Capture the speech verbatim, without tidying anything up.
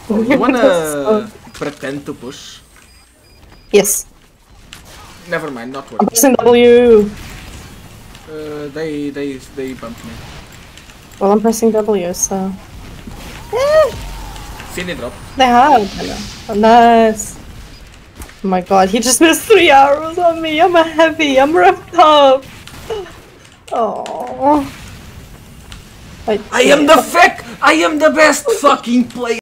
Oh, you wanna pretend to push? Yes. Never mind, not I'm worth it. pressing W. Uh, they, they, they bumped me. Well, I'm pressing W, so. Eh, Silly drop. they have. Oh, nice. Oh my god, he just missed three arrows on me. I'm a heavy. I'm wrapped up. Oh. I am the fuck. I am the best fucking player.